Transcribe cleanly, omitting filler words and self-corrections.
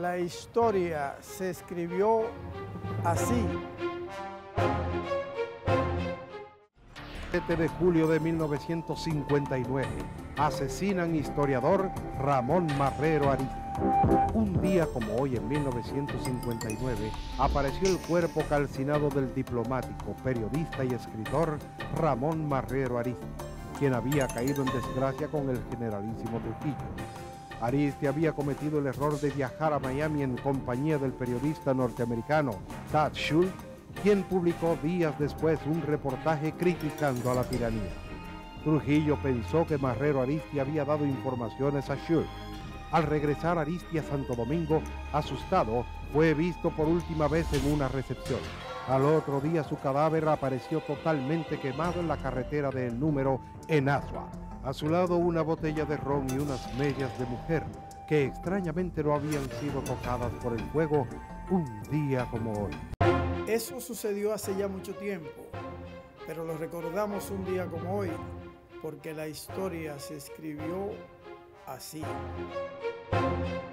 La historia se escribió así. 7 de julio de 1959, asesinan historiador Ramón Marrero Ariztí. Un día como hoy, en 1959, apareció el cuerpo calcinado del diplomático, periodista y escritor Ramón Marrero Ariztí, quien había caído en desgracia con el generalísimo Trujillo. Ariztí había cometido el error de viajar a Miami en compañía del periodista norteamericano Thad Schultz, quien publicó días después un reportaje criticando a la tiranía. Trujillo pensó que Marrero Ariztí había dado informaciones a Schultz. Al regresar Ariztí a Santo Domingo, asustado, fue visto por última vez en una recepción. Al otro día su cadáver apareció totalmente quemado en la carretera de El Número en Asua. A su lado una botella de ron y unas medias de mujer, que extrañamente no habían sido tocadas por el fuego un día como hoy. Eso sucedió hace ya mucho tiempo, pero lo recordamos un día como hoy, porque la historia se escribió así.